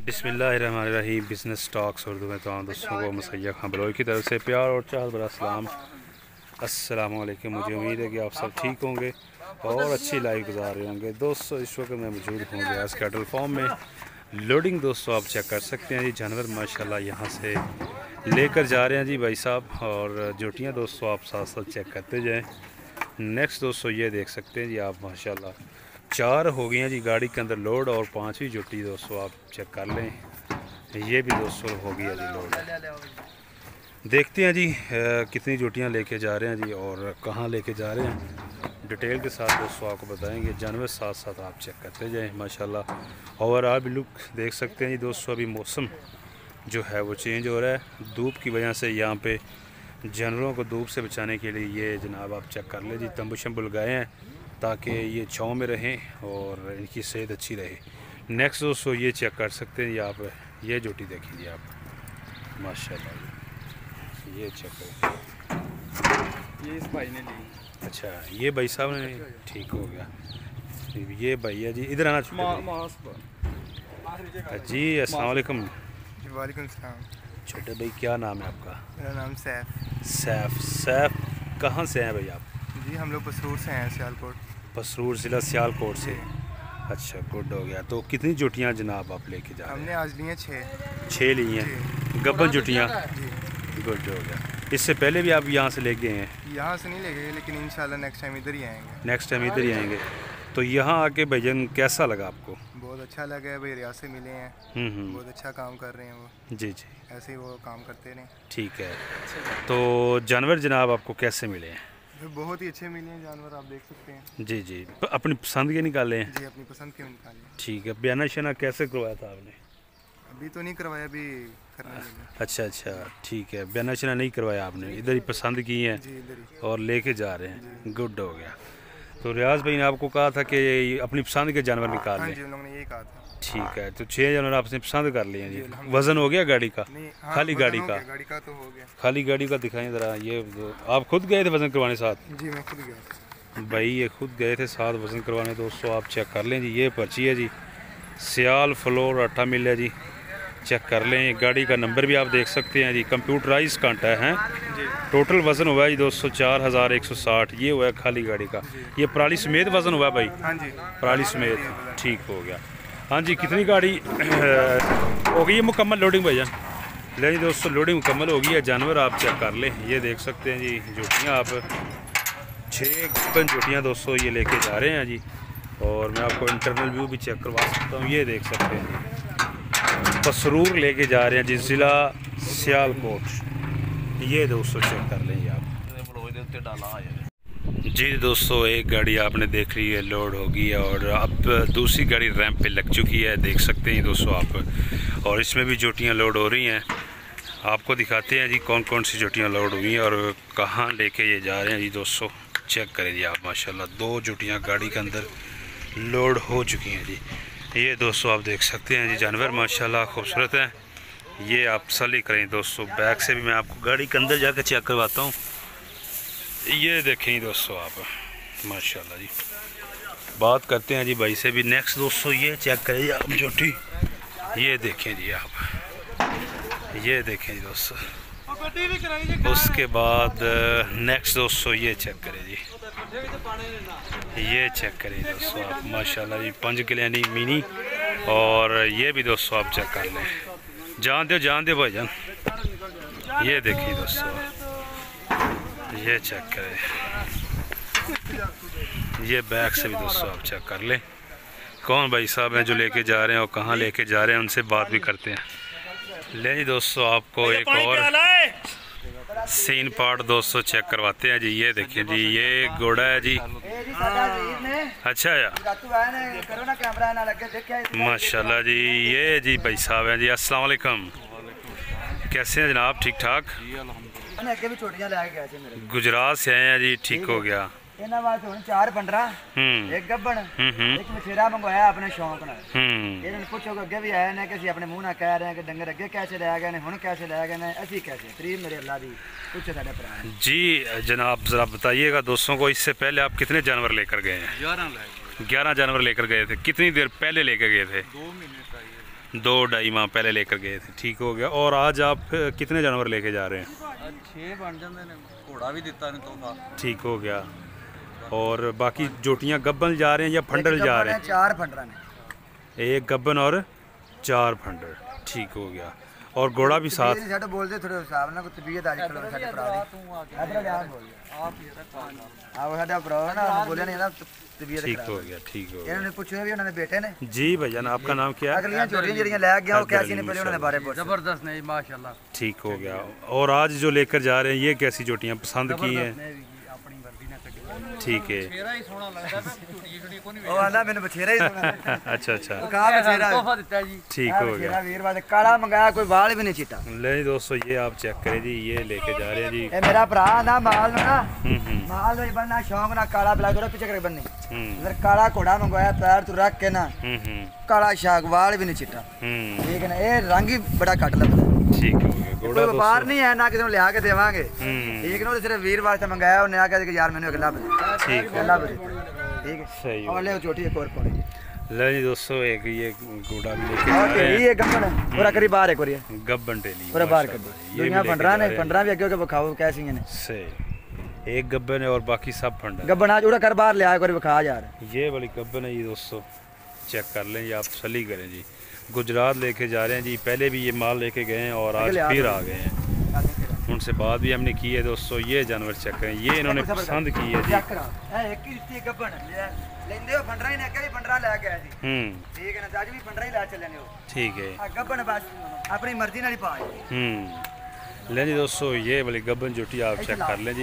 बिस्मिल्लाहिर्रहमानिर्रहीम। Business talks Urdu में तमाम दोस्तों को मुसैयद खां बलोई की तरफ से प्यार और चाहत भरा सलाम। अस्सलाम वालेकुम। मुझे उम्मीद है कि आप सब ठीक होंगे और अच्छी लाइफ गुजार रहे होंगे। दोस्तों इस वक्त मैं मौजूद हूँ गैस कैटल फार्म में। लोडिंग दोस्तों आप चेक कर सकते हैं जी, जानवर माशाल्लाह यहाँ से लेकर जा रहे हैं जी भाई साहब। और जोटियाँ दोस्तों आप साथ साथ चेक करते जाएँ। नेक्स्ट दोस्तों ये देख सकते हैं जी आप, माशाल्लाह 4 हो गई हैं जी गाड़ी के अंदर लोड, और 5वीं जोटी दोस्तों आप चेक कर लें, ये भी दोस्तों हो गया जी लोड। देखते हैं जी कितनी जोटियां लेके जा रहे हैं जी और कहाँ लेके जा रहे हैं, डिटेल के साथ दोस्तों आपको बताएंगे। जानवर साथ साथ आप चेक करते जाएं माशाल्लाह। और आप लुक देख सकते हैं जी दोस्तों, अभी मौसम जो है वो चेंज हो रहा है धूप की वजह से। यहाँ पे जानवरों को धूप से बचाने के लिए ये जनाब आप चेक कर लें जी, तंबू शंबू लगाए हैं ताकि ये छाँव में रहें और इनकी सेहत अच्छी रहे। नेक्स्ट दोस्तों ये चेक कर सकते हैं ये आप, ये जोटी देखिए आप माशाल्लाह, ये चेक करें। ये इस भाई ने ली। अच्छा ये भाई साहब ने, ठीक हो गया। ये भैया जी इधर आना जी। अस्सलाम वालेकुम। वालेकुम सलाम। छोटे भाई क्या नाम है आपका? मेरा नाम सैफ। सैफ कहाँ से हैं भाई आप? जी हम लोग पसरूर से हैं, सियालकोट। पसरूर ज़िला सियालकोट से। अच्छा गुड हो गया। तो कितनी जोटियाँ जनाब आप लेके जा रहे हैं? हमने आज ली हैं 6 ली हैं गब्बन जोटियाँ। गुड हो गया। इससे पहले भी आप यहाँ से ले गए हैं? यहाँ से नहीं ले गए, लेकिन इंशाल्लाह नेक्स्ट टाइम इधर ही आएंगे। नेक्स्ट टाइम इधर ही आएंगे। तो यहाँ आके भाईजान कैसा लगा आपको? बहुत अच्छा लगा है भाई, रियाज से मिले हैं। बहुत अच्छा काम कर रहे हैं वो। जी जी, ऐसे ही वो काम करते रहे। ठीक है। तो जानवर जनाब आपको कैसे मिले हैं? बहुत ही अच्छे मिले हैं जानवर, आप देख सकते हैं। जी जी, अपनी पसंद के निकाले हैं? जी अपनी पसंद के निकाले। ठीक है। बयाना शना कैसे करवाया था आपने? अभी तो नहीं करवाया, अभी करने लगे। अच्छा अच्छा ठीक है, बयाना शना नहीं करवाया आपने, इधर ही पसंद की हैं और लेके जा रहे हैं। गुड हो गया। तो रियाज भाई ने आपको कहा था कि अपनी पसंद के जानवर निकाल लें? जी उन लोगों ने यही कहा था। ठीक है। तो 6 जानवर आपने पसंद कर लिए हैं जी। वज़न हो गया गाड़ी का? हाँ, खाली गाड़ी का? गाड़ी का तो हो गया। खाली गाड़ी का दिखाएं ज़रा। ये आप खुद गए थे वज़न करवाने साथ? जी मैं खुद गया भाई, ये खुद गए थे साथ वज़न करवाने। दोस्तों आप चेक कर लें जी, ये पर्ची है जी, सियाल फ्लोर 8 मिल है जी, चेक कर लें। गाड़ी का नंबर भी आप देख सकते हैं जी, कंप्यूटराइज कांटा है। टोटल वज़न हुआ है जी दोस्तों 4160। ये हुआ है खाली गाड़ी का। ये पराली समेत वज़न हुआ है भाई? हाँ जी पराली समेत, ठीक हो गया। हाँ जी, कितनी गाड़ी हो गई है मुकम्मल लोडिंग भाईजान? ले जी दोस्तों, लोडिंग मुकम्मल हो गई है। जानवर आप चेक कर लें, ये देख सकते हैं जी जोटियाँ आप 6 जोटियाँ दोस्तों ये लेके जा रहे हैं जी। और मैं आपको इंटरनल व्यू भी चेक करवा सकता हूँ, ये देख सकते हैं जी, पसरूर लेके जा रहे हैं जी, ज़िला सियालकोट। ये दोस्तों चेक कर लें आप जी। दोस्तों एक गाड़ी आपने देख ली है, लोड होगी है, और अब दूसरी गाड़ी रैंप पे लग चुकी है, देख सकते हैं दोस्तों आप। और इसमें भी जोटियाँ लोड हो रही हैं। आपको दिखाते हैं जी कौन कौन सी जोटियाँ लोड हुई हैं और कहाँ लेके ये जा रहे हैं जी दोस्तों। चेक करें जी आप माशाल्लाह, 2 जोटियाँ गाड़ी के अंदर लोड हो चुकी हैं जी। ये दोस्तों आप देख सकते हैं जी, जानवर माशाल्लाह खूबसूरत हैं। ये आप तसल्ली करें दोस्तों, बैक से भी मैं आपको गाड़ी के अंदर जाकर चेक करवाता हूँ। ये देखें दोस्तों आप माशाल्लाह जी। बात करते हैं जी भाई से भी। नेक्स्ट दोस्तों ये चेक करें जी आप जोटी, ये देखें जी आप, ये देखें जी दोस्तों। उसके बाद नेक्स्ट दोस्तों ये चेक करें जी, ये चेक करें दोस्तों आप माशाल्लाह जी, 5 किलो मिनी। और ये भी दोस्तों आप चेक कर लें। जान दो भाईजान। ये देखिए दोस्तों, ये चेक करें, ये बैक से भी दोस्तों आप चेक कर लें। कौन भाई साहब हैं जो लेके जा रहे हैं और कहाँ लेके जा रहे हैं, उनसे बात भी करते हैं। ले जी दोस्तों, आपको एक और सीन पार्ट दोस्तों चेक करवाते हैं जी। ये देखिए जी, ये घोड़ा है जी। अच्छा यार माशाल्लाह जी। ये जी भाई साहब हैं जी। अस्सलाम वालेकुम, कैसे हैं जनाब? ठीक ठाक? गुजरात से आए हैं जी, ठीक हो गया। 4 15 एक गब्बन एक मछेरा मंगवाया अपने शौक नाल। ਇਹਨਾਂ ਨੂੰ ਪੁੱਛੋਗੇ ਅੱਗੇ ਵੀ ਆਏ ਨੇ ਕਿ ਅਸੀਂ ਆਪਣੇ ਮੂੰਹ ਨਾਲ ਕਹਿ ਰਹੇ ਹਾਂ ਕਿ ਡੰਗਰ ਅੱਗੇ कैसे ਲੈ गए ਨੇ, ਹੁਣ कैसे ਲੈ गए ਨੇ, ਅਸੀਂ कैसे तरीब मेरे अल्लाह दी पूछे साडे भरा जी। जनाब ज़रा बताइएगा दोस्तों को, इससे पहले आप कितने जानवर लेकर गए हैं? 11 लाए। 11 जानवर लेकर गए थे। कितनी देर पहले लेकर गए थे? 2 महीने 2 ढाई माह पहले लेकर गए थे, ठीक हो गया। और आज आप कितने जानवर लेके जा रहे हैं? 6 बन जाते हैं, घोड़ा भी दिता ने तोहफा, ठीक हो गया। और बाकी जोटियां गब्बन जा रहे हैं या फंडल जा रहे हैं? 4 फंडरा ने, 1 गब्बन और 4 फंडल, ठीक हो गया। और घोड़ा भी साथ। साडे बोलदे थोड़े हिसाब ना, कोई तबीयत आज कल साडे भरा दी इधर ले आ बोल आप ये रखा आ साडा भरा ना बोले नहीं ना तबीयत ठीक हो गया, ठीक हो गया। इन्होंने पूछा भी उन्होंने बेटे ने जी भैया, आपका नाम क्या है? अगलियां चोटियां जड़ियां ले गया वो कैसी ने पहले उन्होंने बारे पूछा। जबरदस्त नहीं माशाल्लाह, ठीक हो गया। और आज जो लेकर जा रहे हैं ये कैसी जोटियां पसंद की हैं? अपनी वर्दी ने कटी, ठीक है। मेरा ही सोना लगदा है, झूठी झूठी को नहीं ओ आंदा मैंने बछेरा ही सुना अच्छा अच्छा, कहा बछेरा तोहफा दिता जी, ठीक हो गया। बछेरा वीर बाद काला मंगाया, कोई बाल भी नहीं चिट्टा। ले जी दोस्तों, ये आप चेक करें जी, ये लेके जा रहे हैं जी। ए मेरा भरा ना माल ना हम्म माल में बनना शौक ना काला ब्लैक और पीछे करके बननी हम्म इधर काला घोड़ा मंगवाया, पैर तू रख के ना हम्म काला शाग वाल भी नहीं चिट्टा, ठीक है ना। ये रंग ही बड़ा कट लगता है, ठीक हो गया। कोई घोड़ा व्यापार नहीं है ना, किसी को लिया के देवांगे, हम्म ठीक है ना। वो सिर्फ वीर वास्ते मंगाया, उन्हें आके कि यार मैंने अगला बता, ठीक है, अगला बता, ठीक है। सही हो और ले चोटी एक और पौड़ी ले जी दोस्तों, एक ये घोड़ा भी लेके और जा रहे ये गंगन है पूरा करीब बाहर है कोरिया हैं, गब्बन टेली पूरा बाहर कर दो। माशाल्लाह। दुनिया भी पंडरा लेके ने जा रहे पंडरा भी आगे बखाओ कैसी है ने हैं। सही, एक गब्बन है और बाकी सब फंडा। गब्बन आज उड़ा कर बाहर ले आया कोरी बखा जा रहा है। ये वाली गब्बन है जी दोस्तों, चेक कर लें जी, आप तसल्ली करें जी। गुजरात लेके जा रहे हैं जी, पहले भी ये माल लेके गए हैं और आज फिर आ गए हैं। उनसे बात भी हमने की है दोस्तों। ये जानवर चेक करें, ये इन्होंने पसंद की है जी। चेक करा ए एक ही दित्ती गब्बन लेंदे हो पंडरा ही ने के भी पंडरा ले गया जी, ठीक है ना। आज भी पंडरा ही ले चले ने हो, ठीक है। आ गब्बन बस अपनी मर्जी नाल ही पाए। ले जी दोस्तों, ये वाली गब्बन जोटी आप चेक कर लें जी।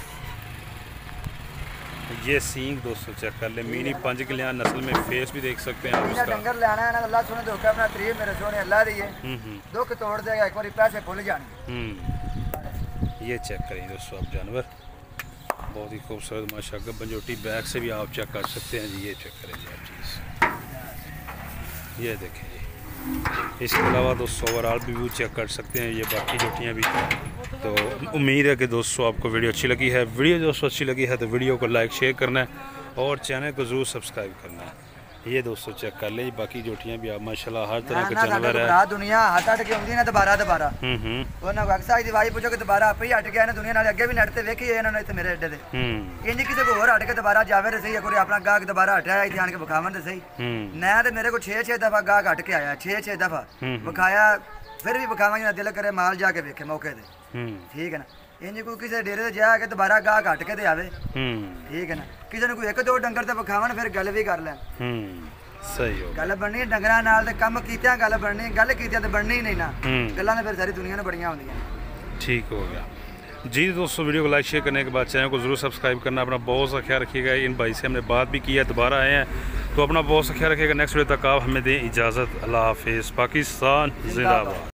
ये सींग दोस्तों चेक कर लें, मिनी 5 किलियां नस्ल में, फेस भी देख सकते हैं आप मेरा इसका। डंगर लेना है ना, अल्लाह सुने धोखा अपना तरीब मेरे सोने अल्लाह दी है, दुख तोड़ देगा, एक बार पैसे भूल जाने। ये चेक करें दोस्तों आप जानवर, बहुत ही खूबसूरत माशा गब्बन जोटी। बैक से भी आप चेक कर सकते हैं जी, ये चेक करें जी आप चीज़, ये देखें जी। इसके अलावा दोस्तों ओवरऑल भी व्यू चेक कर सकते हैं, ये बाकी जोटियाँ भी। तो उम्मीद है कि दोस्तों आपको वीडियो अच्छी लगी है। वीडियो दोस्तों अच्छी लगी है तो वीडियो को लाइक शेयर करना है और चैनल को ज़रूर सब्सक्राइब करना है। ये दोस्तों चेक कर ले, बाकी जोटियां भी आप माशाल्लाह हर तरह के जानवर है। दुनिया हट हट के आउंदी ना दोबारा ਉਹਨਾਂ ਕੋ ਅਕਸਰ ਦੀ ਵਾਈ ਪੁੱਛੋ ਕਿ ਦੁਬਾਰਾ ਆਪੇ ਹੀ ਹਟ ਗਿਆ ਨਾ ਦੁਨੀਆ ਨਾਲ ਅੱਗੇ ਵੀ ਨੱਟ ਤੇ ਵੇਖੀ ਇਹਨਾਂ ਨੇ ਇੱਥੇ ਮੇਰੇ ਅੱਡੇ ਤੇ ਇੰਜ ਕਿਸੇ ਕੋ ਹੋਰ ਹਟ ਕੇ ਦੁਬਾਰਾ ਜਾਵੇ ਤੇ ਸਹੀ ਕੋਈ ਆਪਣਾ ਗਾਹਕ ਦੁਬਾਰਾ ਹਟਿਆ ਇੱਥੇ ਆਣ ਕੇ ਵਿਖਾਵਣ ਤੇ ਸਹੀ ਨਾ ਤੇ ਮੇਰੇ ਕੋ 6 ਦਫਾ ਗਾਹਕ ਹਟ ਕੇ ਆਇਆ 6 ਦਫਾ ਵਿਖਾਇਆ ਫਿਰ ਵੀ ਵਿਖਾਵਾਂਗੇ ਨਾ ਦਿਲ ਕਰੇ ਮਾਲ ਜਾ ਕੇ ਵੇਖੇ ਮੌਕੇ ਤੇ ਠੀਕ ਹੈ ਨਾ। ਇੰਜ ਕੋਈ ਕਿਸੇ ਡੇਰੇ ਤੇ ਜਾ ਕੇ ਦੁਬਾਰਾ ਗਾਹਕ ਹਟ ਕੇ ਤੇ ਆਵੇ ਠੀਕ ਹੈ ਨਾ। ਕਿਸੇ ਨੂੰ ਕੋਈ ਇੱਕ ਦੋ ਡੰਗਰ ਤੇ ਵਿਖਾਵਣ ਫਿਰ ਗੱਲ ਵੀ ਕਰ ਲੈਣ ਸਹੀ ਹੋ ਗੱਲ ਬਣਨੀ ਡੰਗਰਾਂ ਨਾਲ ਤੇ ਕੰਮ ਕੀਤਿਆਂ ਗੱਲ ਬਣਨੀ ਗੱਲ ਕੀਤਿਆਂ ਤੇ ਬਣਨੀ ਨਹੀਂ ਨਾ ਗੱਲਾਂ ਤਾਂ ਫਿਰ ਸਾਰੀ ਦੁਨੀਆ ਨੂੰ ਬੜੀਆਂ ਹੁੰਦੀਆਂ। ठीक हो गया जी दोस्तों। वीडियो को लाइक शेयर करने के बाद चैनल को ज़रूर सब्सक्राइब करना। अपना बहुत सा ख्याल रखिएगा। इन भाई से हमने बात भी की है, दोबारा आए हैं तो अपना बहुत सा ख्याल रखिएगा। नेक्स्ट वीडियो तक आप हमें दें इजाज़त। अल्लाह हाफिज़। पाकिस्तान जिंदाबाद।